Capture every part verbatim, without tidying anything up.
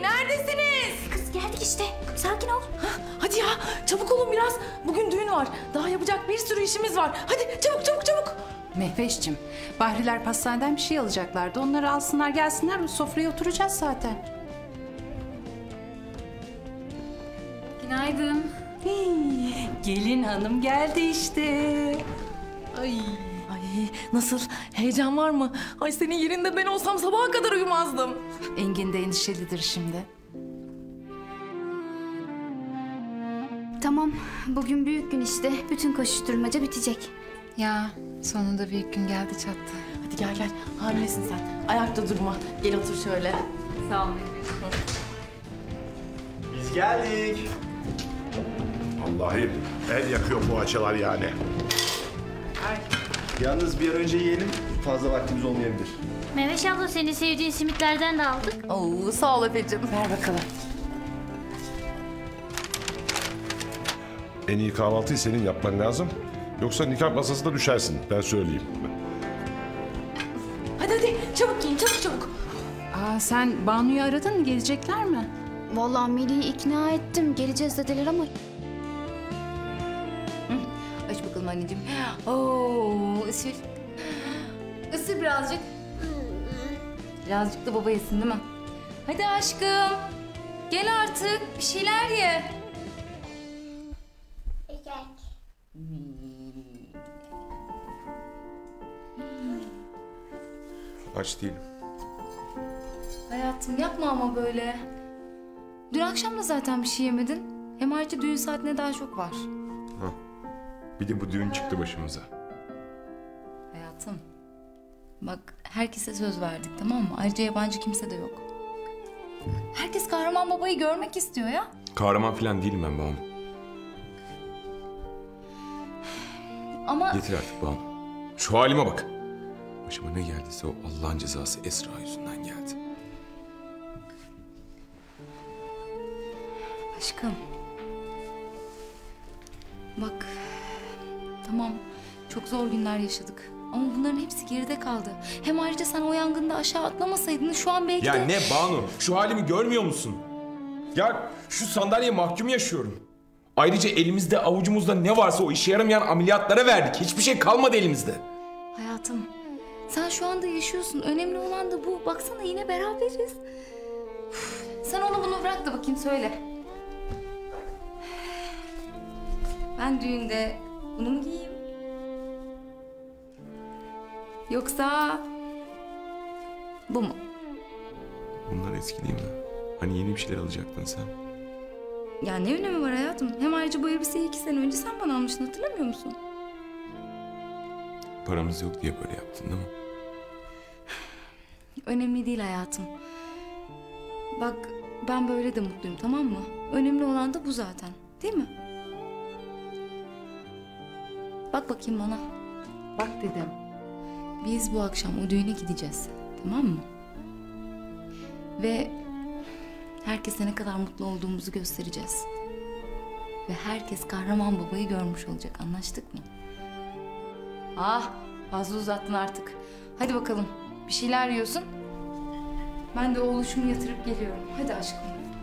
neredesiniz? Kız geldik işte. Sakin ol. Hah, hadi ya, çabuk olun biraz. Bugün düğün var. Daha yapacak bir sürü işimiz var. Hadi çabuk çabuk çabuk. Mehveş'cim, Bahriler pastaneden bir şey alacaklardı. Onları alsınlar gelsinler, sofraya oturacağız zaten. Günaydın. Hii, gelin hanım geldi işte. Ay. Ay nasıl? Heyecan var mı? Ay senin yerinde ben olsam sabaha kadar uyumazdım. Engin de endişelidir şimdi. Tamam, bugün büyük gün işte. Bütün koşuşturmaca bitecek. Ya sonunda büyük gün geldi çattı. Hadi gel gel. Hamilesin sen. Ayakta durma. Gel otur şöyle. Sağ olun. Biz geldik. Allah'ım el yakıyor poğaçalar yani. Yalnız bir an önce yiyelim. Fazla vaktimiz olmayabilir. Meveş abla senin sevdiğin simitlerden de aldık. Oo, sağ ol Efe'cim. Ver bakalım. En iyi kahvaltıyı senin yapman lazım. Yoksa nikah masasında düşersin, ben söyleyeyim. Hadi hadi çabuk giyin çabuk çabuk. Aa, sen Banu'yu aradın mı? Gelecekler mi? Vallahi Melih'i ikna ettim. Geleceğiz dediler ama... Aç bakalım anneciğim. Oo, ısır. Isır birazcık. Birazcık da baba yesin değil mi? Hadi aşkım. Gel artık bir şeyler ye. Aç değilim. Hayatım yapma ama böyle. Dün akşam da zaten bir şey yemedin. Hem ayrıca düğün saatine daha çok var. Ha. Bir de bu düğün çıktı başımıza. Hayatım. Bak herkese söz verdik tamam mı? Ayrıca yabancı kimse de yok. Herkes kahraman babayı görmek istiyor ya. Kahraman falan değilim ben Banu. Ama... Yeter artık Banu. Şu halime bak. Başıma ne geldiyse o Allah'ın cezası Esra yüzünden geldi. Aşkım. Bak. Tamam. Çok zor günler yaşadık. Ama bunların hepsi geride kaldı. Hem ayrıca sen o yangında aşağı atlamasaydın şu an belki Ya de... ne Banu? Şu halimi görmüyor musun? Ya şu sandalyeye mahkum yaşıyorum. Ayrıca elimizde avucumuzda ne varsa o işe yaramayan ameliyatlara verdik. Hiçbir şey kalmadı elimizde. Hayatım. Sen şu anda yaşıyorsun. Önemli olan da bu. Baksana yine beraberiz. Uf, sen onu bunu bırak da bakayım söyle. Ben düğünde bunu mu giyeyim? Yoksa bu mu? Bunlar eski değil mi? Hani yeni bir şeyler alacaktın sen. Ya ne önemi var hayatım? Hem ayrıca bu elbiseyi iki sene önce sen bana almıştın hatırlamıyor musun? Paramız yok diye böyle yaptın değil mi? Önemli değil hayatım. Bak ben böyle de mutluyum tamam mı? Önemli olan da bu zaten. Değil mi? Bak bakayım bana. Bak dedim. Biz bu akşam o düğüne gideceğiz. Tamam mı? Ve herkese ne kadar mutlu olduğumuzu göstereceğiz. Ve herkes kahraman babayı görmüş olacak. Anlaştık mı? Ah fazla uzattın artık. Hadi bakalım. Bir şeyler yiyorsun. Ben de oğluşumu yatırıp geliyorum. Hadi aşkım.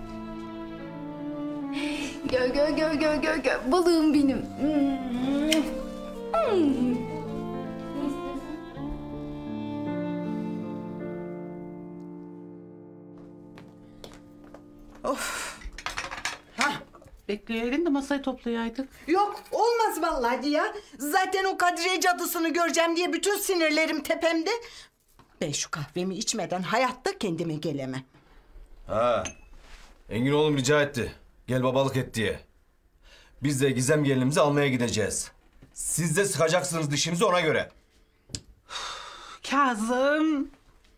Gö gö gö gö gö gö. Balığım benim. Of. Hah. Bekleyeydin de masayı toplayaydık. Yok olmaz vallahi ya. Zaten o Kadriye cadısını göreceğim diye bütün sinirlerim tepemde. Ben şu kahvemi içmeden hayatta kendime gelemem. Ha. Engin oğlum rica etti. Gel babalık et diye. Biz de Gizem gelinimizi almaya gideceğiz. Siz de sıkacaksınız dişinizi ona göre. Kazım.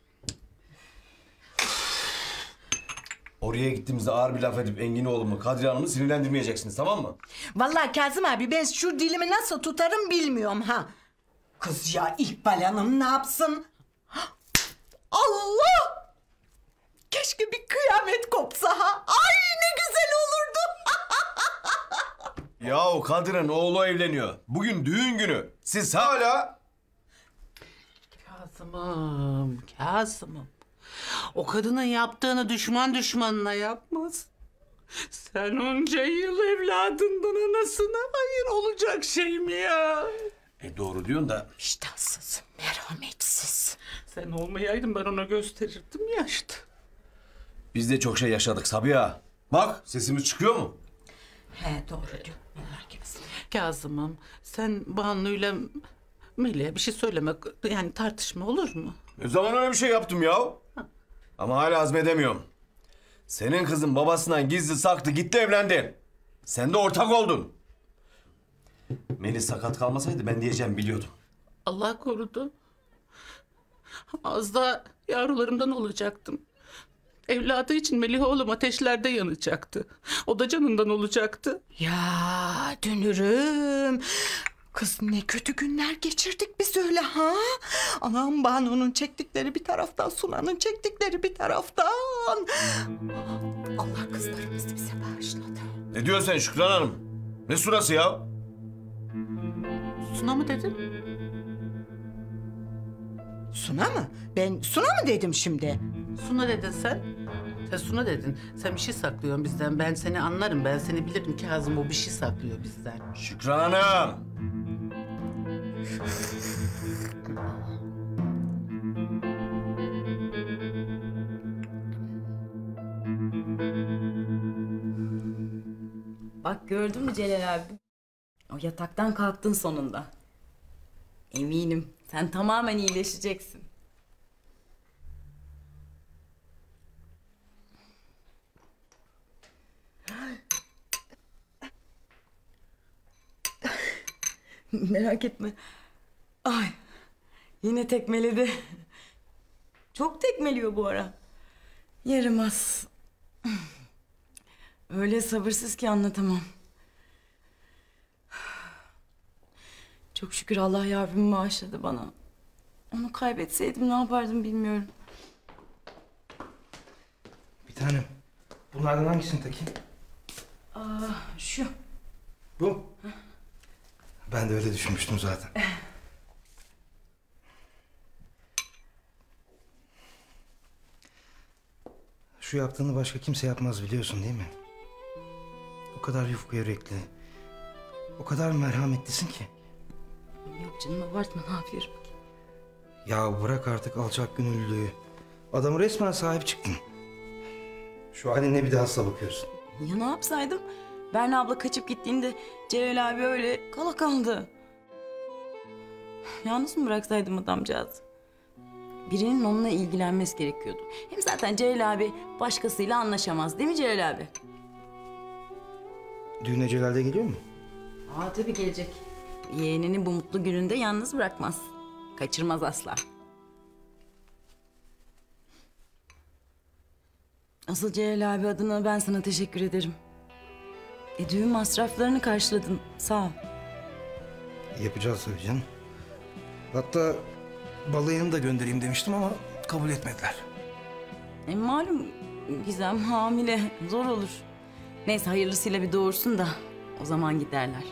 Oraya gittiğimizde ağır bir laf edip Engin oğlumu, Kadriye Hanım'ı sinirlendirmeyeceksiniz tamam mı? Vallahi Kazım abi ben şu dilimi nasıl tutarım bilmiyorum ha. Kız ya İkbal Hanım ne yapsın? Allah! Keşke bir kıyamet kopsa ha. Ay ne güzel olurdu. Yahu Kadir'in oğlu evleniyor. Bugün düğün günü. Siz hala... Kazım'ım, Kazım'ım. O kadının yaptığını düşman düşmanına yapmaz. Sen onca yıl evladından anasına hayır olacak şey mi ya? E doğru diyorsun da. Vicdansız, merhametsiz. Sen olmayaydın ben ona gösterirdim ya işte. Biz de çok şey yaşadık Sabiha. Bak sesimiz çıkıyor mu? He doğru diyor. Merak etsin. Kazım'ım sen Banu'yla Melih'e bir şey söylemek yani tartışma olur mu? Ne zaman öyle bir şey yaptım ya? Ama hala hazmedemiyorum. Senin kızın babasından gizli saklı gitti evlendi. Sen de ortak oldun. Melih sakat kalmasaydı ben diyeceğim biliyordum. Allah korudu. Az da yavrularımdan olacaktım. Evladı için Melih oğlum ateşlerde yanacaktı. O da canından olacaktı. Ya dönürüm. Kız ne kötü günler geçirdik biz öyle ha. Anam Banu'nun çektikleri bir taraftan, Sunan'ın çektikleri bir taraftan. Allah kızlarımızı bize bağışladı. Ne diyorsun sen Şükran Hanım? Ne surası ya? Suna mı dedin? Suna mı? Ben Suna mı dedim şimdi? Suna dedin sen. Sen Suna dedin. Sen bir şey saklıyorsun bizden. Ben seni anlarım. Ben seni bilirim. Kazım o bir şey saklıyor bizden. Şükran Hanım. Bak gördün mü Celal abi? O yataktan kalktın sonunda. Eminim sen tamamen iyileşeceksin. Merak etme. Ay, yine tekmeledi. Çok tekmeliyor bu ara. Yaramaz. Öyle sabırsız ki anlatamam. Çok şükür Allah yavrumu bağışladı bana. Onu kaybetseydim ne yapardım bilmiyorum. Bir tanem. Bunlardan hangisini takayım? Aa, şu. Bu. Ben de öyle düşünmüştüm zaten. Şu yaptığını başka kimse yapmaz biliyorsun değil mi? O kadar yufka yürekli, o kadar merhametlisin ki. Yok canım abartma ne yapıyorum ki? Ya bırak artık alçak gönüllülüğü. Adamı resmen sahip çıktın. Şu haline bir de hasta bakıyorsun. Ya ne yapsaydım? Berna abla kaçıp gittiğinde Celal abi öyle kala kaldı. Yalnız mı bıraksaydım adamcağızı? Birinin onunla ilgilenmesi gerekiyordu. Hem zaten Celal abi başkasıyla anlaşamaz değil mi Celal abi? Düğüne Celal de geliyor mu? Aa tabii gelecek. Yeğenini bu mutlu gününde yalnız bırakmaz. Kaçırmaz asla. Asıl Celal abi adına ben sana teşekkür ederim. E, düğün masraflarını karşıladın. Sağ ol. Yapacağız tabii canım. Hatta balayını da göndereyim demiştim ama kabul etmediler. E, malum Gizem hamile. Zor olur. Neyse hayırlısıyla bir doğursun da o zaman giderler.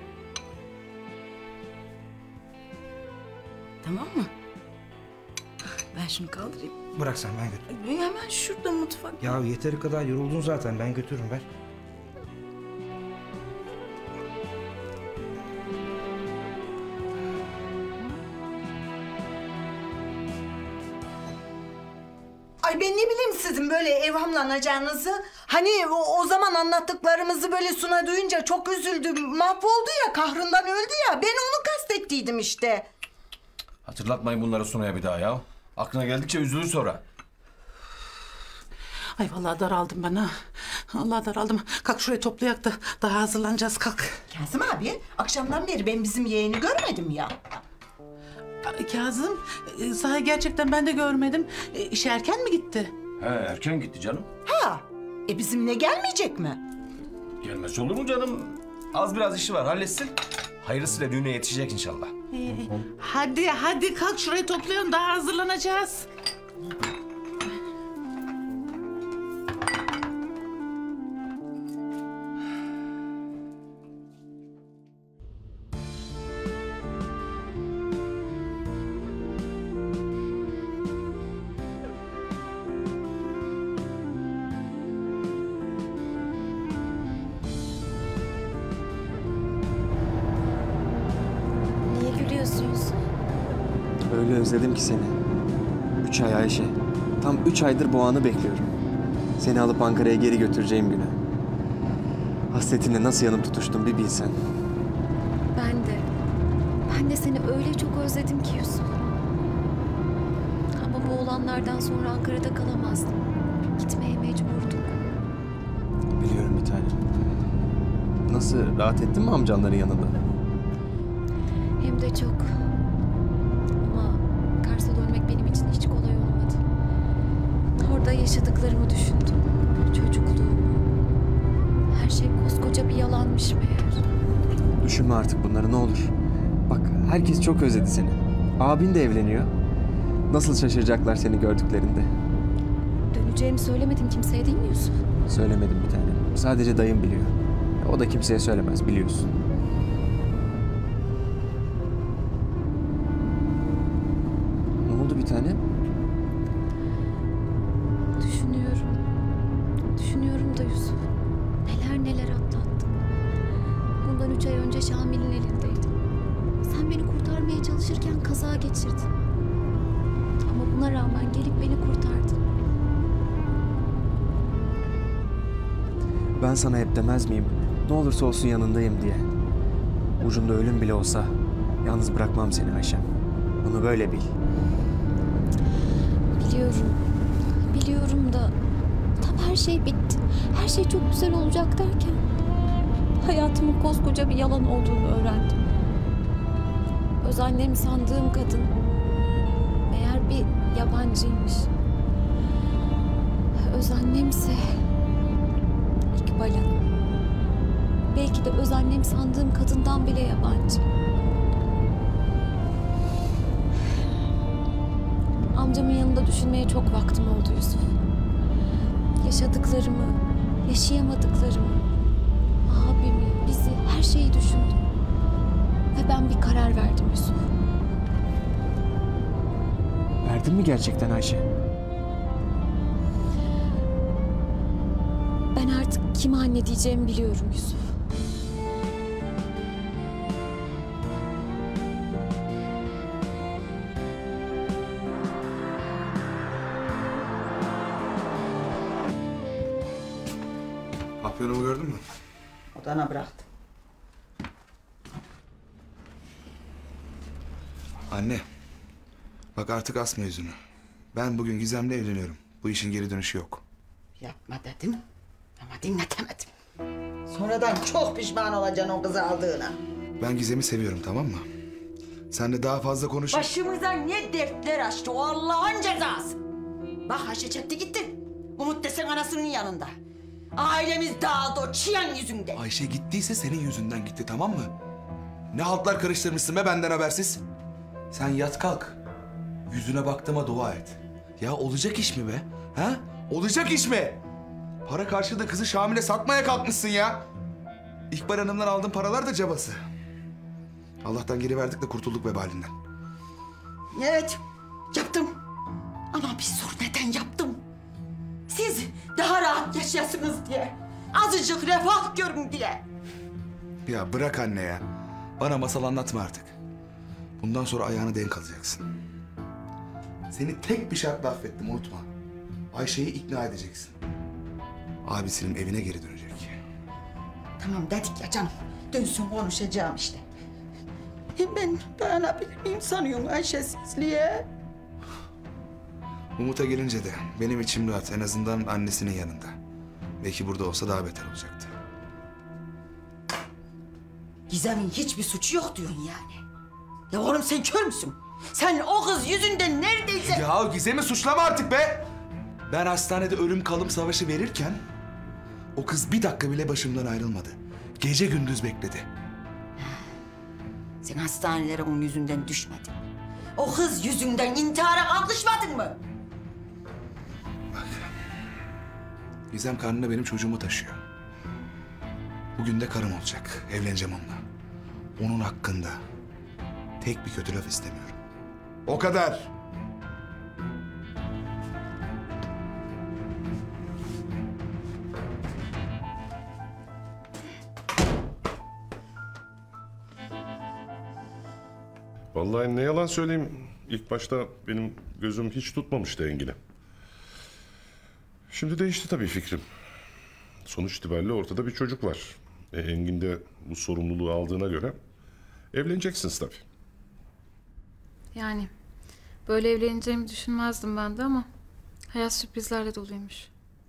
Tamam mı? Ben şunu kaldırayım. Bırak sen ben götürürüm. Ay, hemen şurada mutfak. Ya yeteri kadar yoruldun zaten ben götürürüm ver. Ay ben ne bileyim sizin böyle evhamlanacağınızı. Hani o, o zaman anlattıklarımızı böyle Suna duyunca çok üzüldü, mahvoldu ya, kahrından öldü ya. Ben onu kastettiydim işte. Hatırlatmayın bunları Suna'ya bir daha ya. Aklına geldikçe üzülür sonra. Ay vallahi daraldım ben ha. Allah daraldım. Kalk şurayı toplayak da daha hazırlanacağız kalk. Kazım abi akşamdan beri ben bizim yeğeni görmedim ya. Kazım, e, sahi gerçekten ben de görmedim. E, işe erken mi gitti? He erken gitti canım. Ha, e bizimle gelmeyecek mi? Gelmez olur mu canım? Az biraz işi var halletsin. Hayırlısıyla düğüne yetişecek inşallah. E, hadi hadi kalk şurayı toplayalım daha hazırlanacağız. özledim ki seni. Üç ay Ayşe. Tam üç aydır bu anı bekliyorum. Seni alıp Ankara'ya geri götüreceğim güne. Hasretinle nasıl yanıp tutuştum bir bilsen. Ben de. Ben de seni öyle çok özledim ki Yusuf. Ama bu olanlardan sonra Ankara'da kalamazdım. Gitmeye mecburdum. Biliyorum bir tanem. Nasıl, rahat ettin mi amcanların yanında? Hem de çok. Ama Kars'a dönmek benim için hiç kolay olmadı. Orada yaşadıklarımı düşündüm. Çocukluğumu. Her şey koskoca bir yalanmış meğer. Düşünme artık bunları ne olur. Bak herkes çok özledi seni. Abin de evleniyor. Nasıl şaşıracaklar seni gördüklerinde. Döneceğimi söylemedin kimseye değil mi Yusuf? Söylemedim bir tanem. Sadece dayım biliyor. O da kimseye söylemez biliyorsun. Ne oldu bir tanem? Düşünüyorum. Düşünüyorum da Yusuf. Neler neler atlattık. Bundan üç ay önce Şamil'in elindeydim. Sen beni kurtarmaya çalışırken kaza geçirdin. Ama buna rağmen gelip beni kurtardın. Ben sana hep demez miyim? Ne olursa olsun yanındayım diye. Ucunda ölüm bile olsa yalnız bırakmam seni Ayşem. Bunu böyle bil. Biliyorum. Biliyorum da tam her şey bitti. Her şey çok güzel olacak derken hayatımın koskoca bir yalan olduğunu öğrendim. Öz annem sandığım kadın meğer bir yabancıymış. Öz annemse İkbal Hanım. Belki de öz annem sandığım kadından bile yabancı. Amcamın yanında düşünmeye çok vaktim oldu Yusuf. Yaşadıklarımı, yaşayamadıklarımı, abimi, bizi, her şeyi düşündüm. Ve ben bir karar verdim Yusuf. Verdin mi gerçekten Ayşe? Ben artık kime anne diyeceğimi biliyorum Yusuf. Papyonumu gördün mü? Odana bıraktım. Anne. Bak artık asma yüzünü. Ben bugün Gizem'le evleniyorum. Bu işin geri dönüşü yok. Yapma dedim ama dinletemedim. Sonradan çok pişman olacaksın o kızı aldığına. Ben Gizem'i seviyorum, tamam mı? Sen de daha fazla konuş... Başımıza ne dertler açtı o Allah'ın cezası. Bak Ayşe çekti gitti. Umut desen anasının yanında. Ailemiz dağıldı o çiyan yüzünden. Ayşe gittiyse senin yüzünden gitti, tamam mı? Ne haltlar karıştırmışsın be benden habersiz. Sen yat kalk. Yüzüne baktığıma dua et. Ya olacak iş mi be? Ha? Olacak iş mi? Para karşılığı kızı Şamil'e satmaya kalkmışsın ya. İkbal Hanım'dan aldığın paralar da cabası. Allah'tan geri verdik de kurtulduk vebalinden. Evet, yaptım. Ama bir sor neden yaptım? Siz daha rahat yaşayasınız diye. Azıcık refah görün diye. Ya bırak anne ya. Bana masal anlatma artık. Bundan sonra ayağını denk alacaksın. Seni tek bir şartla affettim, unutma. Ayşe'yi ikna edeceksin. Abisinin evine geri dönecek. Tamam dedik ya canım. Dönsün konuşacağım işte. Hem ben dayanabilir miyim sanıyorum Ayşesizliğe? Umut'a gelince de benim içim rahat. En azından annesinin yanında. Belki burada olsa daha beter olacaktı. Gizem'in hiçbir suçu yok diyorsun yani. Ya oğlum sen kör müsün? Sen o kız yüzünden neredeyse... Ya Gizem'i suçlama artık be! Ben hastanede ölüm kalım savaşı verirken... o kız bir dakika bile başımdan ayrılmadı. Gece gündüz bekledi. Sen hastanelere onun yüzünden düşmedin. O kız yüzünden intihara kalkışmadın mı? Gizem karnında benim çocuğumu taşıyor. Bugün de karım olacak. Evleneceğim onunla. Onun hakkında tek bir kötü laf istemiyorum. O kadar. Vallahi ne yalan söyleyeyim. ilk başta benim gözüm hiç tutmamıştı Engin'i. Şimdi değişti tabii fikrim. Sonuç itibariyle ortada bir çocuk var. E, Engin de bu sorumluluğu aldığına göre evleneceksiniz tabii. Yani böyle evleneceğimi düşünmezdim ben de ama hayat sürprizlerle doluymuş.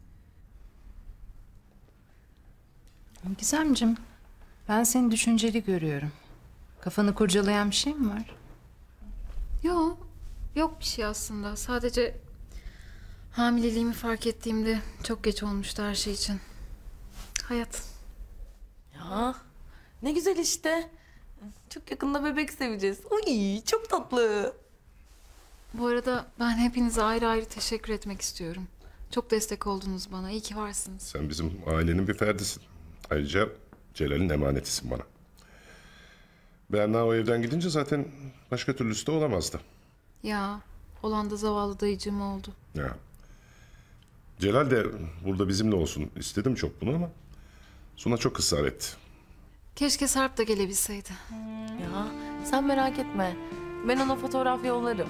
Gizemciğim, ben seni düşünceli görüyorum. Kafanı kurcalayan bir şey mi var? Yok, yok bir şey aslında. Sadece hamileliğimi fark ettiğimde çok geç olmuştu her şey için. Hayat. Ya ne güzel işte. Çok yakında bebek seveceğiz. Uy çok tatlı. Bu arada ben hepinize ayrı ayrı teşekkür etmek istiyorum. Çok destek oldunuz bana. İyi ki varsınız. Sen bizim ailenin bir ferdisin. Ayrıca Celal'in emanetisin bana. Berna o evden gidince zaten başka türlüsü de olamazdı. Ya olan da zavallı dayıcığım oldu. Ya. Celal de burada bizimle olsun istedim çok bunu ama Suna çok ısrar etti. Keşke Sarp da gelebilseydi. Ya sen merak etme. Ben ona fotoğraf yollarım.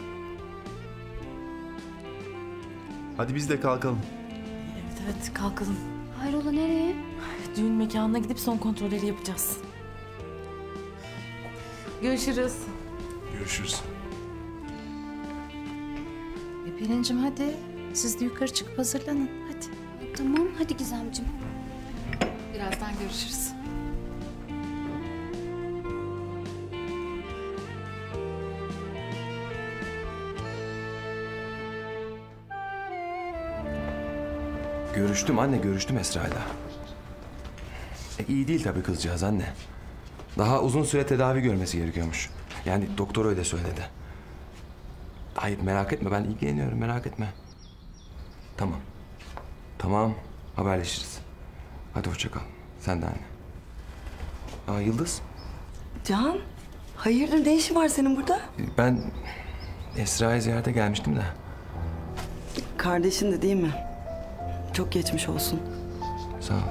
Hadi biz de kalkalım. Evet evet kalkalım. Hayrola nereye? Düğün mekanına gidip son kontrolleri yapacağız. Görüşürüz. Görüşürüz. E Pelin'cim hadi. Siz de yukarı çıkıp hazırlanın. Hadi. Tamam hadi Gizemciğim. Birazdan görüşürüz. Görüştüm anne, görüştüm Esra'yla. E, iyi değil tabii kızcağız anne. Daha uzun süre tedavi görmesi gerekiyormuş. Yani doktor öyle söyledi. Hayır merak etme, ben ilgileniyorum, merak etme. Tamam. Tamam, haberleşiriz. Hadi hoşça kal. Sen de anne. Aa Yıldız. Can, hayırdır ne işin var senin burada? Ben Esra'yı ziyarete gelmiştim de. Kardeşin de değil mi? Çok geçmiş olsun. Sağ ol.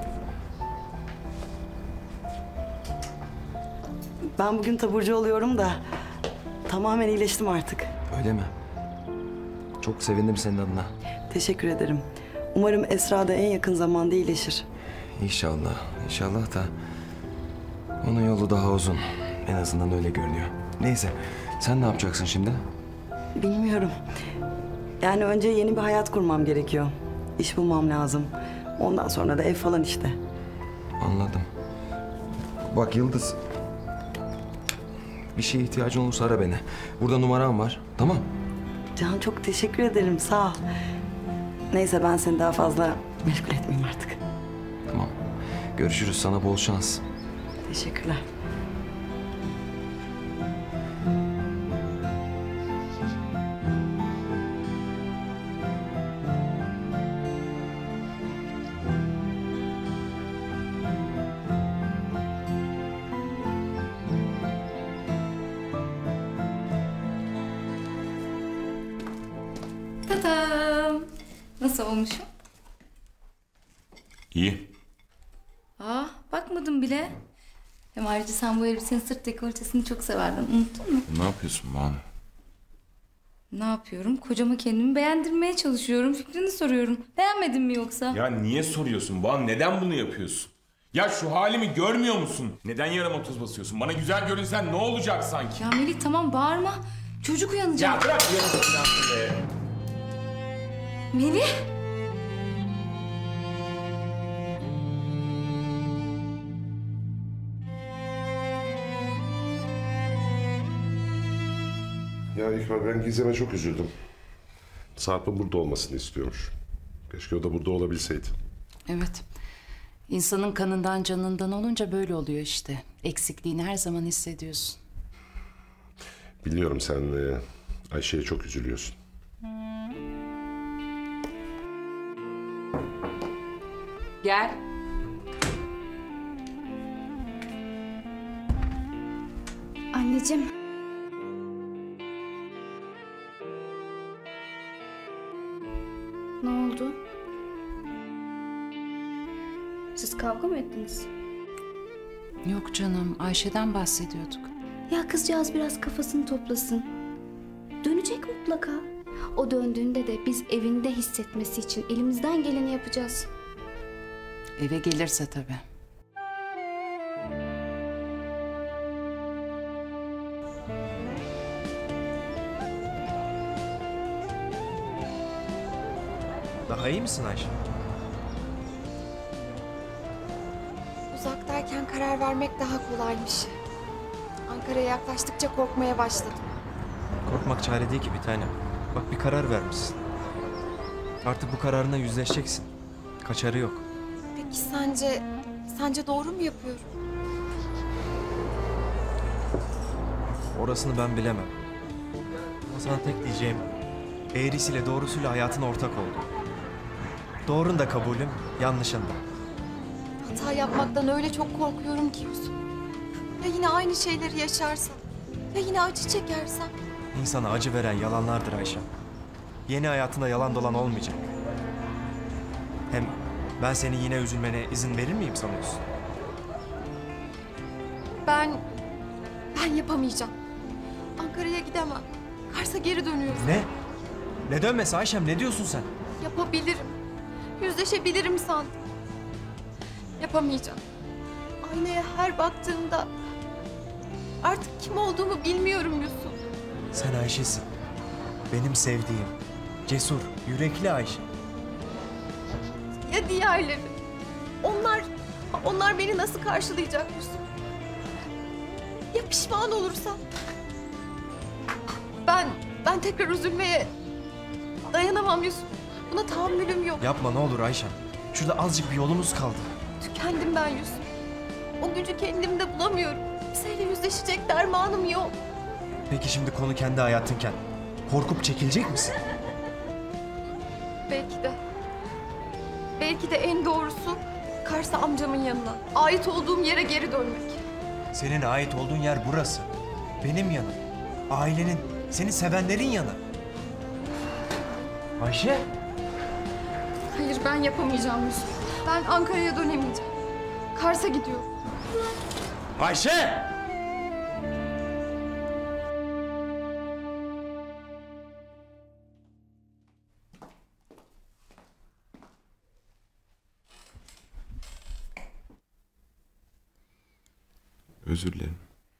Ben bugün taburcu oluyorum da tamamen iyileştim artık. Öyle mi? Çok sevindim senin adına. Teşekkür ederim. Umarım Esra da en yakın zamanda iyileşir. İnşallah, inşallah da onun yolu daha uzun. En azından öyle görünüyor. Neyse, sen ne yapacaksın şimdi? Bilmiyorum. Yani önce yeni bir hayat kurmam gerekiyor. İş bulmam lazım. Ondan sonra da ev falan işte. Anladım. Bak Yıldız, bir şeye ihtiyacın olursa ara beni. Burada numaram var, tamam? Can çok teşekkür ederim, sağ ol. Neyse ben seni daha fazla meşgul etmeyeyim artık. Tamam. Görüşürüz, sana bol şans. Teşekkürler. Tadam. Nasıl olmuşum? İyi. Aa, bakmadım bile. Hem ayrıca sen bu elbisenin sırt dekoltesini çok severdin. Unuttun mu? Ne yapıyorsun Banu? Ne yapıyorum? Kocama kendimi beğendirmeye çalışıyorum. Fikrini soruyorum. Beğenmedin mi yoksa? Ya niye soruyorsun Banu? Neden bunu yapıyorsun? Ya şu halimi görmüyor musun? Neden yarama tuz basıyorsun? Bana güzel görünsen ne olacak sanki? Ya Melih tamam bağırma. Çocuk uyanacak. Ya bırak yarım be. Melih. Ya İkbal ben Gizem'e çok üzüldüm. Sarp'ın burada olmasını istiyormuş. Keşke o da burada olabilseydi. Evet. İnsanın kanından canından olunca böyle oluyor işte. Eksikliğini her zaman hissediyorsun. Biliyorum sen e, Ayşe'ye çok üzülüyorsun. Gel. Anneciğim. Ne oldu? Siz kavga mı ettiniz? Yok canım, Ayşe'den bahsediyorduk. Ya kızcağız biraz kafasını toplasın. Dönecek Mutlaka. O döndüğünde de biz evinde hissetmesi için elimizden geleni yapacağız. Eve gelirse tabii. Daha iyi misin Ayşe? Uzaktayken karar vermek daha kolaymış. Ankara'ya yaklaştıkça korkmaya başladım. Korkmak çare değil ki bir tanem. Bak bir karar vermişsin. Artık bu kararına yüzleşeceksin. Kaçarı yok. Peki sence, sence doğru mu yapıyorum? Orasını ben bilemem. Ama sana tek diyeceğim, eğrisiyle doğrusuyla hayatına ortak oldu. Doğrun da kabulüm, yanlışın da. Hata yapmaktan öyle çok korkuyorum ki Yusuf. Ya yine aynı şeyleri yaşarsam? Ya yine acı çekersem? İnsana acı veren yalanlardır Ayşe. Yeni hayatında yalan dolan olmayacak. Hem ben seni yine üzülmene izin verir miyim sanıyorsun? Ben, ben yapamayacağım. Ankara'ya gidemem. Kars'a geri dönüyorum. Ne? Ne dönmesi Ayşem, ne diyorsun sen? Yapabilirim. Yüzleşebilirim sandım. Yapamayacağım. Aynaya her baktığımda artık kim olduğumu bilmiyorum Yusuf. Sen Ayşe'sin. Benim sevdiğim, cesur, yürekli Ayşe. Ya diğerleri? Onlar, onlar beni nasıl karşılayacak Yusuf? Ya pişman olursam? Ben, ben tekrar üzülmeye dayanamam Yusuf. Buna tahammülüm yok. Yapma ne olur Ayşem. Şurada azıcık bir yolumuz kaldı. Tükendim ben Yusuf. O gücü kendimde bulamıyorum. Kimseyle yüzleşecek dermanım yok. Peki şimdi konu kendi hayatınken korkup çekilecek misin? Belki de. Belki de en doğrusu Kars'a amcamın yanına. Ait olduğum yere geri dönmek. Senin ait olduğun yer burası. Benim yanım. Ailenin, seni sevenlerin yanı. Ayşe. Hayır ben yapamayacağım Yusuf. Ben Ankara'ya dönemeyeceğim. Kars'a gidiyorum. Ayşe! Özür dilerim.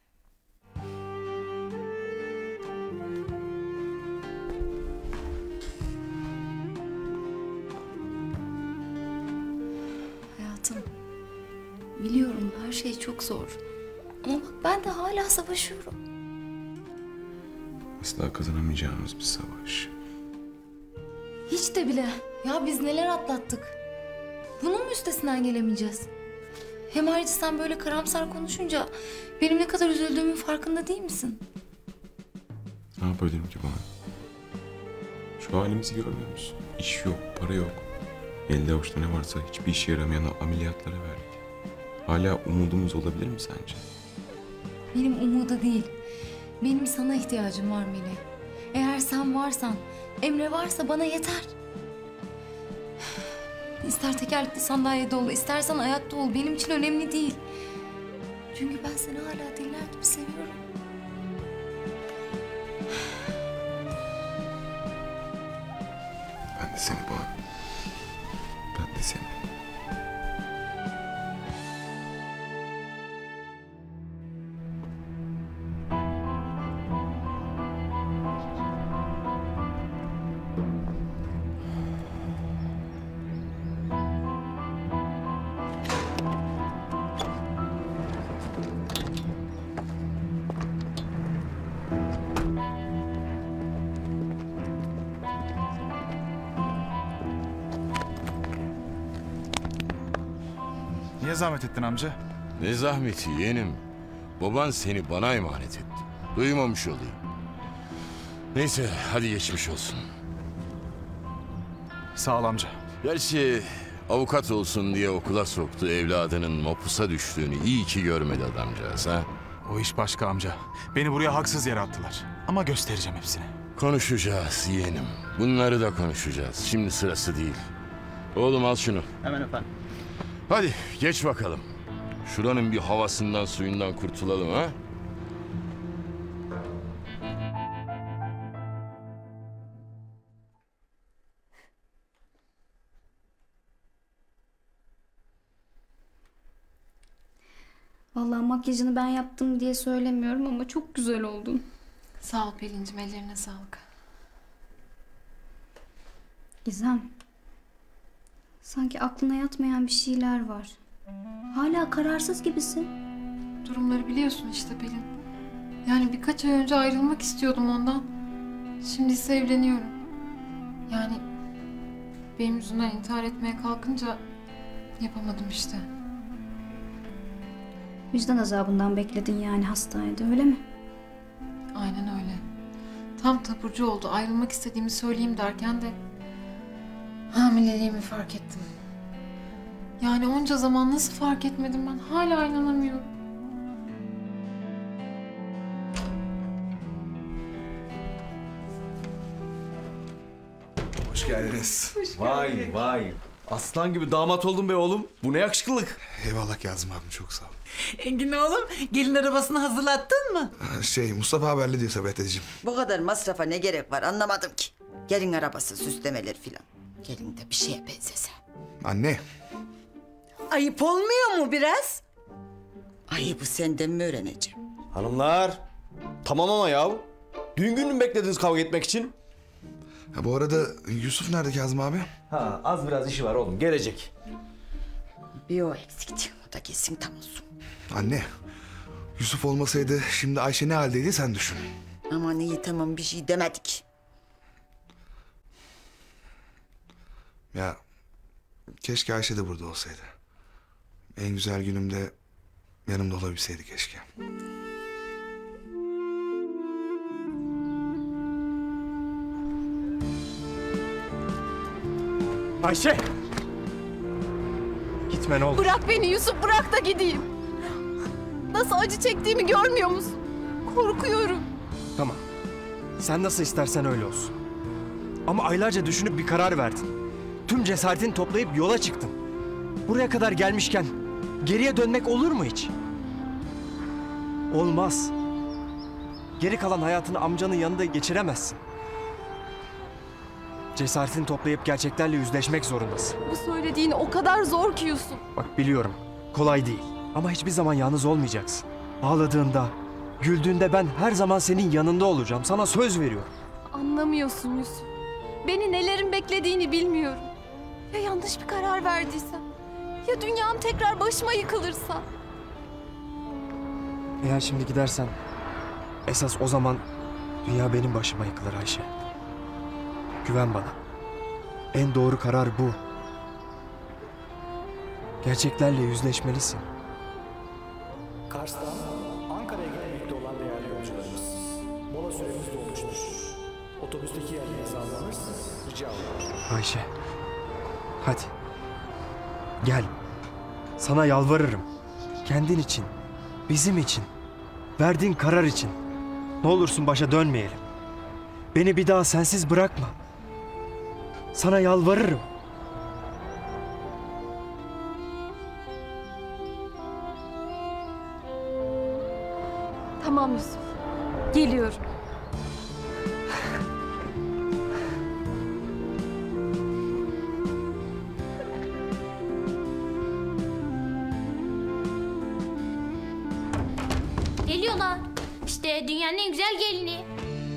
Hayatım, biliyorum her şey çok zor. Ama bak ben de hala savaşıyorum. Asla kazanamayacağımız bir savaş. Hiç de bile. Ya biz neler atlattık. Bunun mu üstesinden gelemeyeceğiz? Hem ayrıca sen böyle karamsar konuşunca benim ne kadar üzüldüğümün farkında değil misin? Ne yapabilirim ki bana? Şu halimizi görmüyor musun? İş yok, para yok. Elde avuçta ne varsa hiçbir işe yaramayan ameliyatlara verdik. Hala umudumuz olabilir mi sence? Benim umuda değil. Benim sana ihtiyacım var Melih. Eğer sen varsan, Emre varsa bana yeter. İster tekerlekli sandalyede ol, istersen ayakta ol. Benim için önemli değil. Çünkü ben seni hala deliler gibi seviyorum. Ben de seni Banu. Ben de seni. Niye zahmet ettin amca? Ne zahmeti yeğenim. Baban seni bana emanet etti. Duymamış olayım. Neyse hadi geçmiş olsun. Sağ ol amca. Gerçi avukat olsun diye okula soktu evladının mapusa düştüğünü iyi ki görmedi adamcağız ha. O iş başka amca. Beni buraya haksız yere attılar. Ama göstereceğim hepsini. Konuşacağız yeğenim. Bunları da konuşacağız. Şimdi sırası değil. Oğlum al şunu. Hemen efendim. Hadi geç bakalım. Şuranın bir havasından suyundan kurtulalım ha. Vallahi makyajını ben yaptım diye söylemiyorum ama çok güzel oldun. Sağ ol Pelin'cim, ellerine sağlık. Gizem. Sanki aklına yatmayan bir şeyler var. Hala kararsız gibisin. Durumları biliyorsun işte Pelin. Yani birkaç ay önce ayrılmak istiyordum ondan. Şimdi ise evleniyorum. Yani benim yüzümden intihar etmeye kalkınca yapamadım işte. Vicdan azabından bekledin yani hastanede, öyle mi? Aynen öyle. Tam taburcu oldu. Ayrılmak istediğimi söyleyeyim derken de hamileliğimi fark ettim. Yani onca zaman nasıl fark etmedim ben? Hala inanamıyorum. Hoş geldiniz. Vay vay. Aslan gibi damat oldun be oğlum. Bu ne yakışıklılık. Eyvallah Kazım abim, çok sağ ol. Engin oğlum, gelin arabasını hazırlattın mı? Şey, Mustafa abi hallediyor Sabahat dedeciğim. Bu kadar masrafa ne gerek var anlamadım ki. Gelin arabası, süslemeler filan. Gelin de bir şeye benzese. Anne. Ayıp olmuyor mu biraz? Ayıbı senden mi öğreneceğim? Hanımlar. Tamam ama ya. Düğün gününü mü beklediniz kavga etmek için? Ha, bu arada Yusuf nerede Kazım abi? Ha, az biraz işi var oğlum, gelecek. Bir o eksikti. O da kesin tam olsun. Anne. Yusuf olmasaydı şimdi Ayşe ne haldeydi sen düşün. Aman iyi tamam, bir şey demedik. Ya keşke Ayşe de burada olsaydı. En güzel günümde yanımda olabilseydi keşke. Ayşe! Gitme ne olur. Bırak beni Yusuf, bırak da gideyim. Nasıl acı çektiğimi görmüyor musun? Korkuyorum. Tamam. Sen nasıl istersen öyle olsun. Ama aylarca düşünüp bir karar verdin. Tüm cesaretini toplayıp yola çıktın. Buraya kadar gelmişken geriye dönmek olur mu hiç? Olmaz. Geri kalan hayatını amcanın yanında geçiremezsin. Cesaretini toplayıp gerçeklerle yüzleşmek zorundasın. Bu söylediğin o kadar zor ki Yusuf. Bak biliyorum, kolay değil. Ama hiçbir zaman yalnız olmayacaksın. Ağladığında, güldüğünde ben her zaman senin yanında olacağım. Sana söz veriyorum. Anlamıyorsun Yusuf. Beni nelerin beklediğini bilmiyorum. Ya yanlış bir karar verdiysem? Ya dünyam tekrar başıma yıkılırsa? Eğer şimdi gidersen, esas o zaman dünya benim başıma yıkılır Ayşe. Güven bana. En doğru karar bu. Gerçeklerle yüzleşmelisin. Kars'tan Ankara'ya gitmekte olan değerli yolcularımız. Mola süremiz dolmuştur. Otobüsteki yerlerinizi almanız rica olunur. Ayşe, hadi. Gel. Sana yalvarırım. Kendin için, bizim için, verdiğin karar için. Ne olursun başa dönmeyelim. Beni bir daha sensiz bırakma. Sana yalvarırım. Tamam Yusuf. Geliyorum. Geliyorlar. İşte dünyanın en güzel gelini.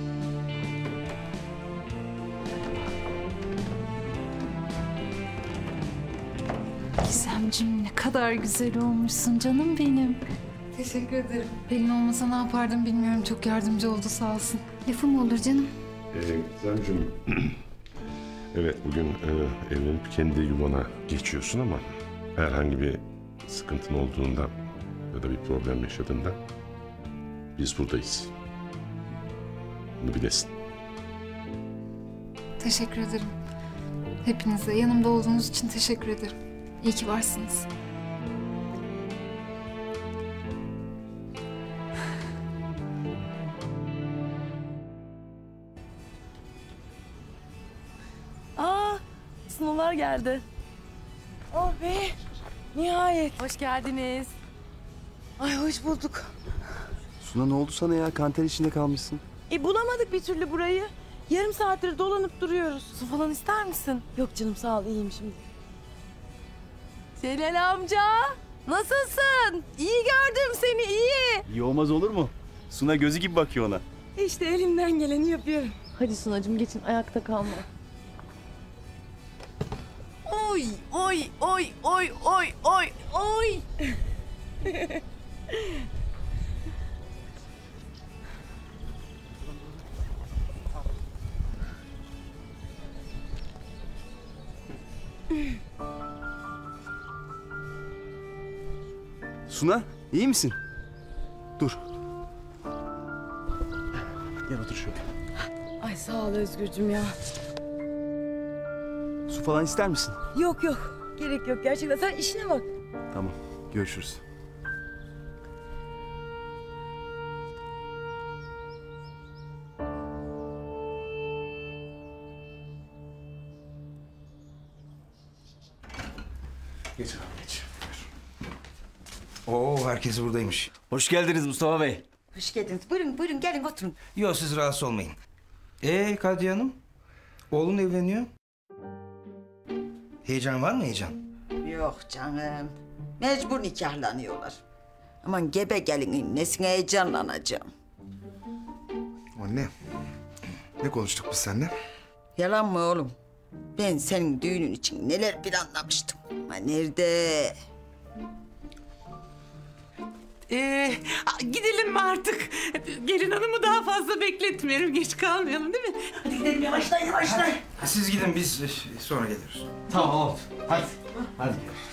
Gizemciğim ne kadar güzel olmuşsun canım benim. Teşekkür ederim. Pelin olmasa ne yapardım bilmiyorum. Çok yardımcı oldu sağ olsun. Lafı mı olur canım? Ee, Gizemciğim, evet bugün e, evlenip kendi yuvana geçiyorsun ama herhangi bir sıkıntın olduğunda ya da bir problem yaşadığında biz buradayız. Bunu bilesin. Teşekkür ederim. Hepinize yanımda olduğunuz için teşekkür ederim. İyi ki varsınız. Aa, sınavlar geldi. Oh be, nihayet. Hoş geldiniz. Ay hoş bulduk. Suna ne oldu sana ya? Kanter içinde kalmışsın. E bulamadık bir türlü burayı. Yarım saattir dolanıp duruyoruz. Su falan ister misin? Yok canım sağ ol, iyiyim şimdi. Celal amca, Nasılsın? İyi gördüm seni, iyi. İyi olmaz olur mu? Suna gözü gibi bakıyor ona. İşte elimden geleni yapıyorum. Hadi Sunacığım geçin, ayakta kalma. Oy, oy, oy, oy, oy, oy, oy. Suna, iyi misin? Dur. Gel otur şöyle. Ay sağ ol Özgürcüm ya. Su falan ister misin? Yok yok, gerek yok gerçekten. Sen işine bak. Tamam, görüşürüz. Geç abi geç. Oo herkes buradaymış. Hoş geldiniz Mustafa Bey. Hoş geldiniz. Buyurun buyurun gelin oturun. Yok siz rahatsız olmayın. Ee Kadriye Hanım? Oğlun evleniyor. Heyecan var mı heyecan? Yok canım. Mecbur nikahlanıyorlar. Aman gebe gelinin nesine heyecanlanacağım. Anne. Ne konuştuk biz seninle? Yalan mı oğlum? Ben senin düğünün için neler planlamıştım. Ama nerede? Ee, gidelim mi artık? Gelin hanımı daha fazla bekletmeyelim. Geç kalmayalım değil mi? Hadi gidelim yavaştan yavaştan. Siz gidin biz sonra geliriz. Tamam oldu. Hadi. Hadi.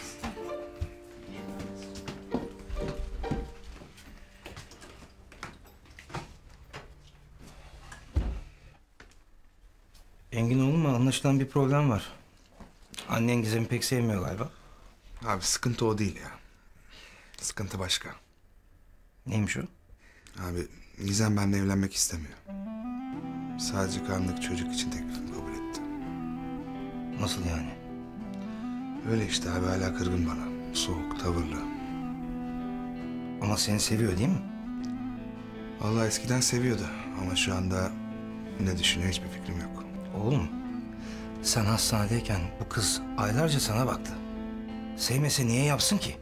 Engin oğlum anlaşılan bir problem var. Annen Gizem'i pek sevmiyor galiba. Abi sıkıntı o değil ya. Sıkıntı başka. Neymiş o? Abi Gizem benimle evlenmek istemiyor. Sadece karnındaki çocuk için teklifimi kabul etti. Nasıl yani? Öyle işte abi hala kırgın bana. Soğuk, tavırlı. Ama seni seviyor değil mi? Vallahi eskiden seviyordu ama şu anda ne düşünüyor hiçbir fikrim yok. Oğlum sen hastanedeyken bu kız aylarca sana baktı. Sevmese niye yapsın ki?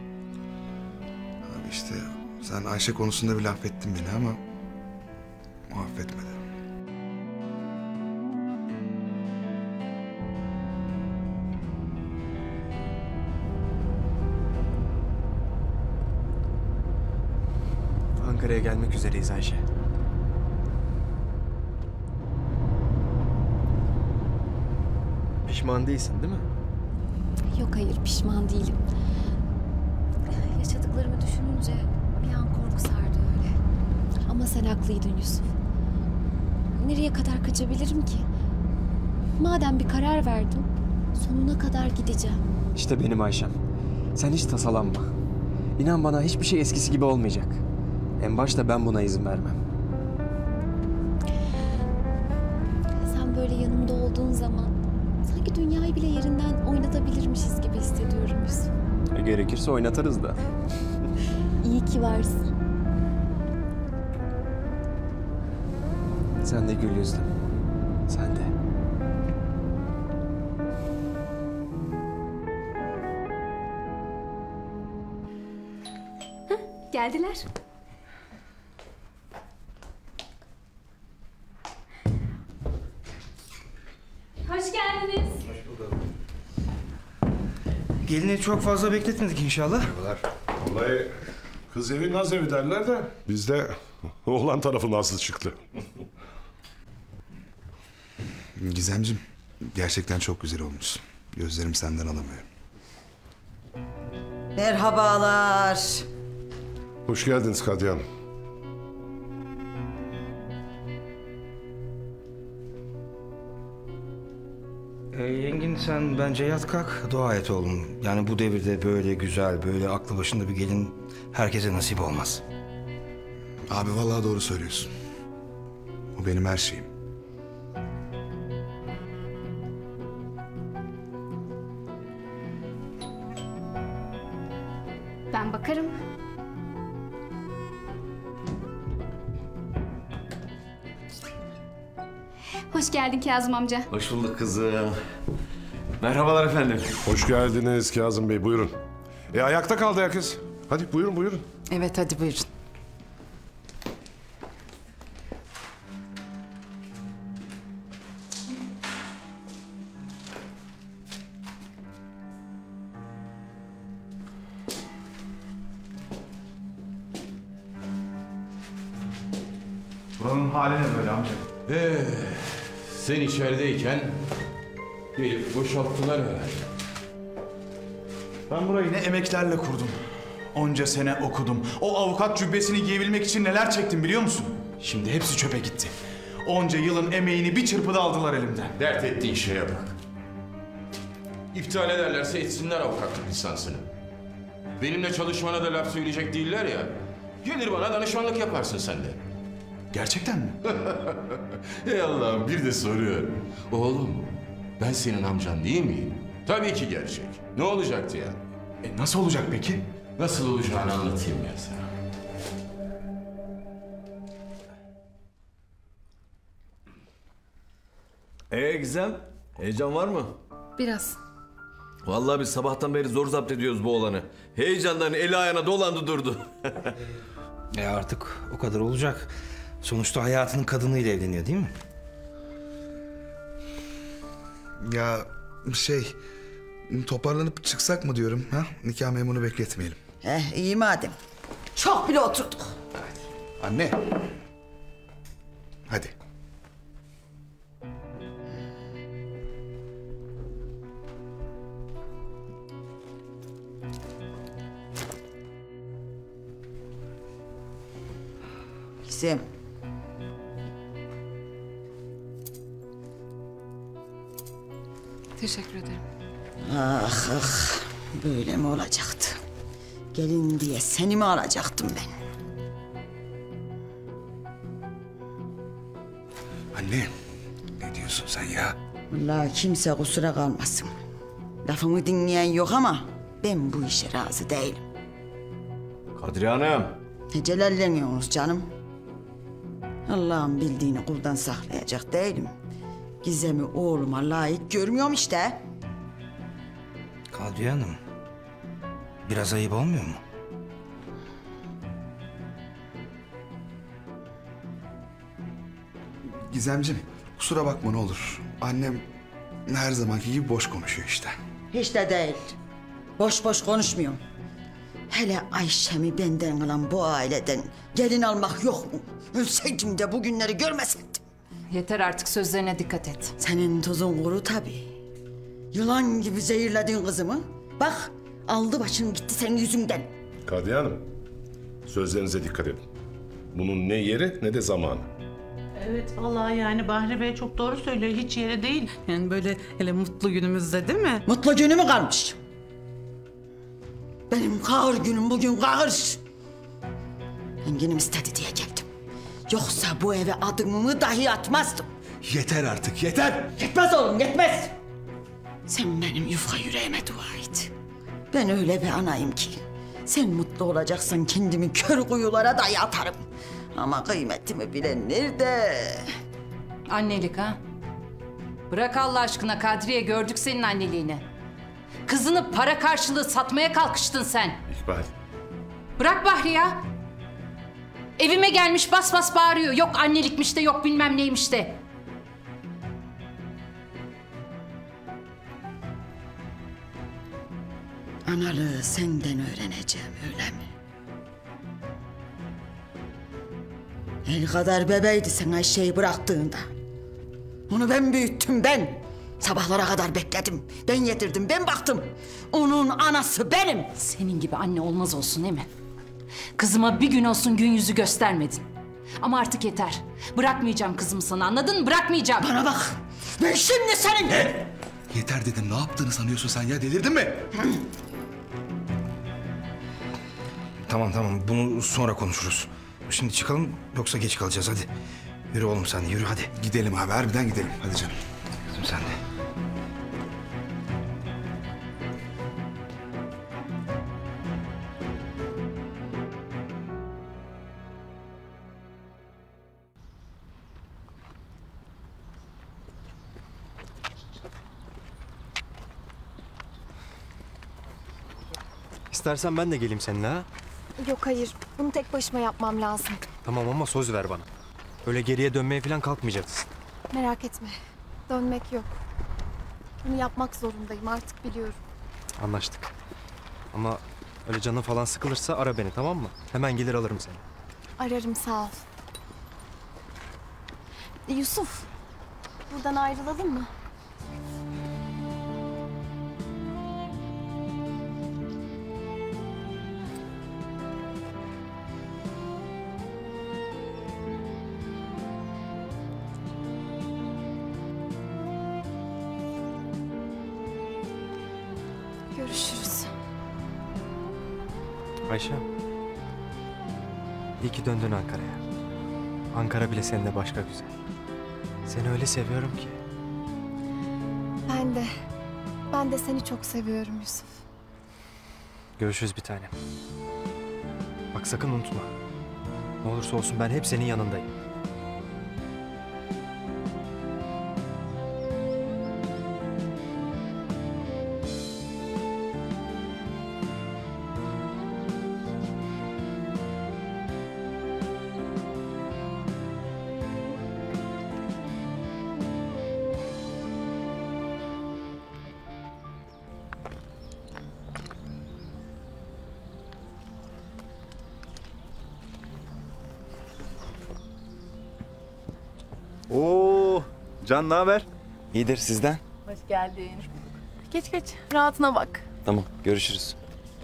Abi işte sen Ayşe konusunda bir laf ettin beni ama o affetmedi. Ankara'ya gelmek üzereyiz Ayşe. Pişman değilsin değil mi? Yok hayır, pişman değilim. Yaşadıklarımı düşününce bir an korku sardı öyle. Ama sen haklıydın Yusuf. Nereye kadar kaçabilirim ki? Madem bir karar verdim, sonuna kadar gideceğim. İşte benim Ayşem. Sen hiç tasalanma. İnan bana hiçbir şey eskisi gibi olmayacak. En başta ben buna izin vermem. Sen böyle yanımda olduğun zaman sanki dünyayı bile yerinden oynatabilirmişiz gibi hissediyorum Yusuf. E, gerekirse oynatırız da. İyi ki varsın. Sen de gül yüzlüm. Sen de. Geldiler. Hoş geldiniz. Gelini çok fazla bekletmedik inşallah. Vallahi kız evi naz evi derler de bizde oğlan tarafı nazlı çıktı. Gizemciğim gerçekten çok güzel olmuş. Gözlerim senden alamıyor. Merhabalar. Hoş geldiniz Kadriye Hanım. Ee, Engin sen bence yat kalk dua et oğlum. Yani bu devirde böyle güzel, böyle aklı başında bir gelin herkese nasip olmaz. Abi vallahi doğru söylüyorsun. O benim her şeyim. Ben bakarım. Hoş geldin Kazım amca. Hoş bulduk kızım. Merhabalar efendim. Hoş geldiniz Kazım Bey, buyurun. E ayakta kaldı herkes. Hadi buyurun buyurun. Evet hadi buyurun. Buranın hali ne böyle amca? Ee, sen içerideyken gelip boşalttılar herhalde. Ben burayı ne emeklerle kurdum. Onca sene okudum. O avukat cübbesini giyebilmek için neler çektim biliyor musun? Şimdi hepsi çöpe gitti. Onca yılın emeğini bir çırpıda aldılar elimden. Dert ettiğin şeye bak. İptal ederlerse etsinler avukatlık lisansını. Benimle çalışmana da laf söyleyecek değiller ya. Gelir bana danışmanlık yaparsın sen de. Gerçekten mi? Ey Allah'ım bir de soruyor. Oğlum ben senin amcan değil miyim? Tabii ki gerçek. Ne olacaktı ya? E nasıl olacak peki? Nasıl olacağını anlatayım ya sana. Ee Gizem, heyecan var mı? Biraz. Vallahi biz sabahtan beri zor zapt ediyoruz bu oğlanı. Heyecandan eli ayağına dolandı durdu. E artık o kadar olacak. Sonuçta hayatının kadınıyla evleniyor değil mi? Ya şey, toparlanıp çıksak mı diyorum ha? Nikah memuru bekletmeyelim. Eh iyi madem. Çok bile oturduk. Anne. Hadi. Gizem. Teşekkür ederim. Ah ah. Böyle mi olacaktı? Gelin diye seni mi alacaktım ben? Anne. Ne diyorsun sen ya? Vallahi kimse kusura kalmasın. Lafımı dinleyen yok ama ben bu işe razı değilim. Kadriye Hanım. Ne celalleniyorsunuz canım? Allah'ın bildiğini kuldan saklayacak değilim. Gizem'i oğluma layık görmüyorum işte. Kadriye Hanım. Biraz ayıp olmuyor mu? Gizemciğim, kusura bakma ne olur. Annem her zamanki gibi boş konuşuyor işte. Hiç de değil. Boş boş konuşmuyorum. Hele Ayşe'mi benden alan bu aileden gelin almak yok mu? Ölseydim de bugünleri görmeseydim. Yeter artık, sözlerine dikkat et. Senin tuzun kuru tabii. Yılan gibi zehirledin kızımı. Bak aldı başını gitti senin yüzünden. Kadriye Hanım, sözlerinize dikkat edin. Bunun ne yeri ne de zamanı. Evet vallahi yani Bahri Bey çok doğru söylüyor. Hiç yeri değil. Yani böyle hele mutlu günümüzde değil mi? Mutlu günü mü kalmış? Benim kahır günüm bugün kahır. Enginim istedi diye geldim. Yoksa bu eve adımımı dahi atmazdım. Yeter artık yeter. Yetmez oğlum yetmez. Sen benim yufka yüreğime dua et. Ben öyle bir anayım ki. Sen mutlu olacaksan kendimi kör kuyulara dahi atarım. Ama kıymetimi bilen nerede? Annelik ha? Bırak Allah aşkına Kadriye, gördük senin anneliğini. Kızını para karşılığı satmaya kalkıştın sen. İkbal. Bırak Bahri ya. Evime gelmiş bas bas bağırıyor. Yok annelikmiş de yok bilmem neymiş de. Analığı senden öğreneceğim öyle mi? El kadar bebeydi sen Ayşe'yi bıraktığında. Onu ben büyüttüm ben. Sabahlara kadar bekledim. Ben yedirdim, ben baktım. Onun anası benim. Senin gibi anne olmaz olsun değil mi? Kızıma bir gün olsun gün yüzü göstermedin. Ama artık yeter. Bırakmayacağım kızımı sana, anladın mı? Bırakmayacağım. Bana bak. Ben şimdi senin... Ne? Yeter dedim. Ne yaptığını sanıyorsun sen ya? Delirdin mi? Tamam tamam bunu sonra konuşuruz. Şimdi çıkalım yoksa geç kalacağız hadi. Yürü oğlum sen de yürü hadi. Gidelim abi harbiden gidelim. Hadi canım. Kızım sen de. İstersen ben de geleyim seninle ha. Yok hayır. Bunu tek başıma yapmam lazım. Tamam ama söz ver bana. Öyle geriye dönmeye falan kalkmayacaksın. Merak etme. Dönmek yok. Bunu yapmak zorundayım artık biliyorum. Anlaştık. Ama öyle canın falan sıkılırsa ara beni, tamam mı? Hemen gelir alırım seni. Ararım, sağ ol. Yusuf, buradan ayrılalım mı? Görüşürüz. Ayşe. İyi ki döndün Ankara'ya. Ankara bile seninle başka güzel. Seni öyle seviyorum ki. Ben de, ben de seni çok seviyorum Yusuf. Görüşürüz bir tanem. Bak sakın unutma. Ne olursa olsun ben hep senin yanındayım. Oo, Can ne haber? İyidir sizden. Hoş geldin. Geç geç. Rahatına bak. Tamam görüşürüz.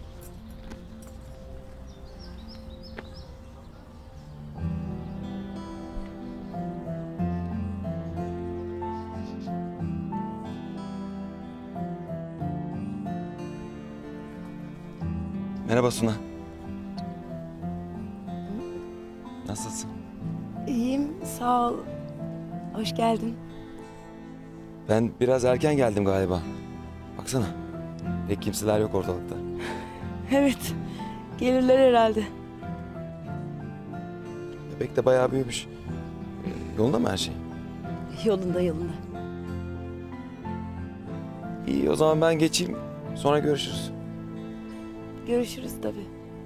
Merhaba Suna. Nasılsın? İyiyim, sağ ol. Hoş geldin. Ben biraz erken geldim galiba. Baksana. Pek kimseler yok ortalıkta. Evet, gelirler herhalde. Bebek de bayağı büyümüş. Yolunda mı her şey? Yolunda yolunda. İyi o zaman ben geçeyim. Sonra görüşürüz. Görüşürüz tabii.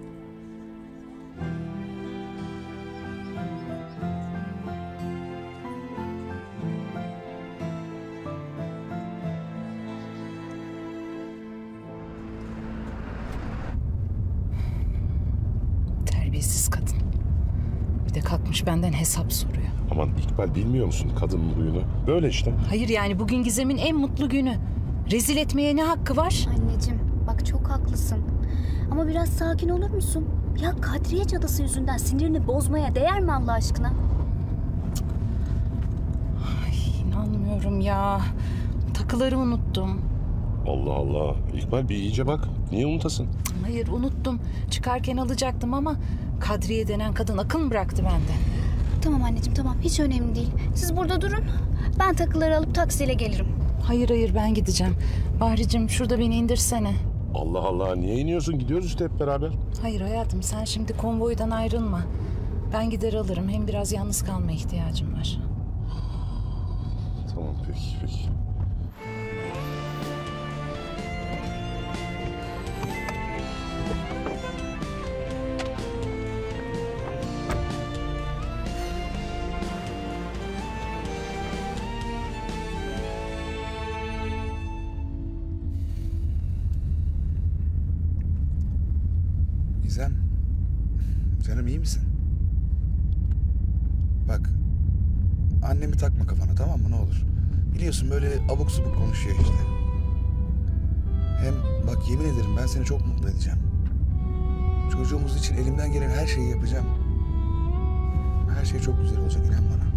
Terbiyesiz kadın. Bir de kalkmış benden hesap soruyor. Aman İkbal bilmiyor musun kadının huyunu? Böyle işte. Hayır yani bugün Gizem'in en mutlu günü. Rezil etmeye ne hakkı var? Anneciğim bak çok haklısın. Ama biraz sakin olur musun? Ya Kadriye cadısı yüzünden sinirini bozmaya değer mi Allah aşkına? Ay, inanmıyorum ya. Takıları unuttum. Allah Allah. İkbal bir iyice bak. Niye unutasın? Hayır unuttum. Çıkarken alacaktım ama Kadriye denen kadın akıl mı bıraktı bende? Tamam anneciğim tamam hiç önemli değil. Siz burada durun. Ben takıları alıp taksiyle gelirim. Hayır hayır ben gideceğim. Bahricim şurada beni indirsene. Allah Allah. Niye iniyorsun? Gidiyoruz işte hep beraber. Hayır hayatım sen şimdi konvoydan ayrılma. Ben gider alırım. Hem biraz yalnız kalmaya ihtiyacım var. Tamam peki peki. Gizem, canım iyi misin? Bak, annemi takma kafana tamam mı ne olur. Biliyorsun böyle abuk subuk konuşuyor işte. Hem bak yemin ederim ben seni çok mutlu edeceğim. Çocuğumuz için elimden gelen her şeyi yapacağım. Her şey çok güzel olacak inan bana.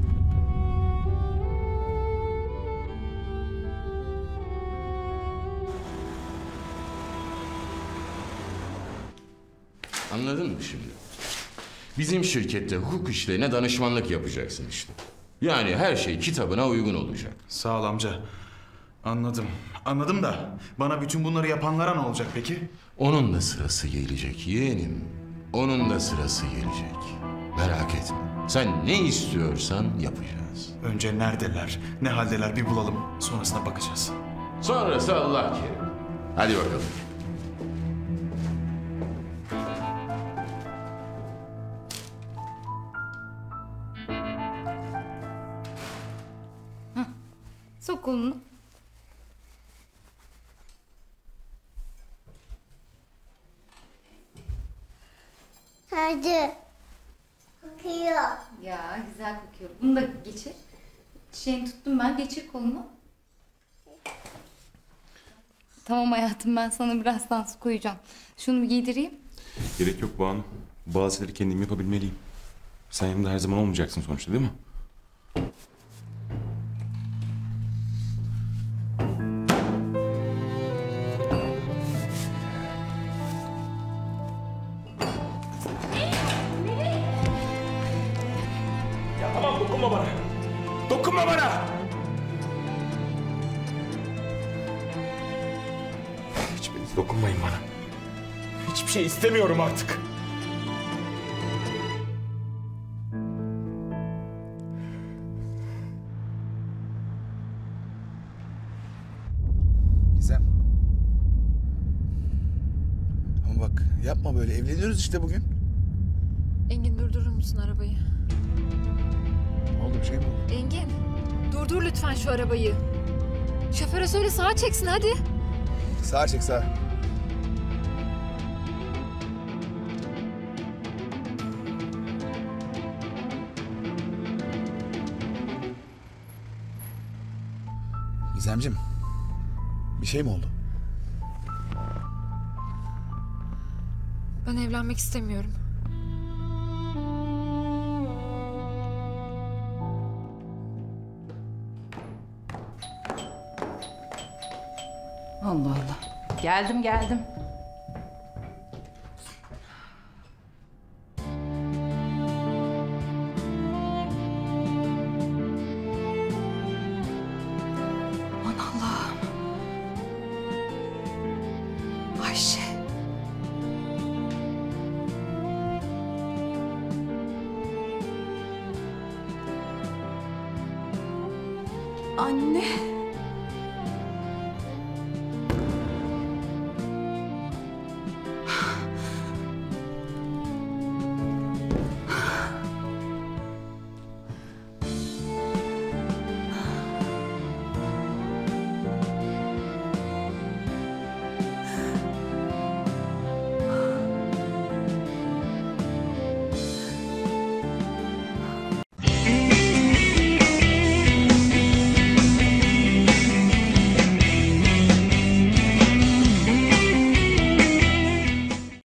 Anladın mı şimdi? Bizim şirkette hukuk işlerine danışmanlık yapacaksın işte. Yani her şey kitabına uygun olacak. Sağ ol amca. Anladım. Anladım da bana bütün bunları yapanlara ne olacak peki? Onun da sırası gelecek yeğenim. Onun da sırası gelecek. Merak etme. Sen ne istiyorsan yapacağız. Önce neredeler, ne haldeler bir bulalım. Sonrasına bakacağız. Sonrası Allah kerim. Hadi bakalım. Sok kolunu. Hadi. Kokuyor. Ya güzel kokuyor. Bunu da geçir. Çiçeğini tuttum ben. Geçir kolunu. Tamam hayatım, ben sana birazdan su koyacağım. Şunu bir giydireyim. Gerek yok Banu. Bazı şeyleri kendim yapabilmeliyim. Sen yanımda her zaman olmayacaksın sonuçta, değil mi? Ya tamam, dokunma bana. Dokunma bana. Hiçbiriniz dokunmayın bana. Hiçbir şey istemiyorum artık. Gizem. Ama bak yapma böyle. Evleniyoruz işte bugün. Engin durdurur musun arabayı? Ne oldu, bir şey mi oldu? Engin durdur lütfen şu arabayı. Şoföre söyle sağa çeksin hadi. Sağa çek, sağa. Gizemciğim. Bir şey mi oldu? Ben evlenmek istemiyorum. Allah Allah. Geldim geldim. Aman Allah'ım. Ayşe. Anne.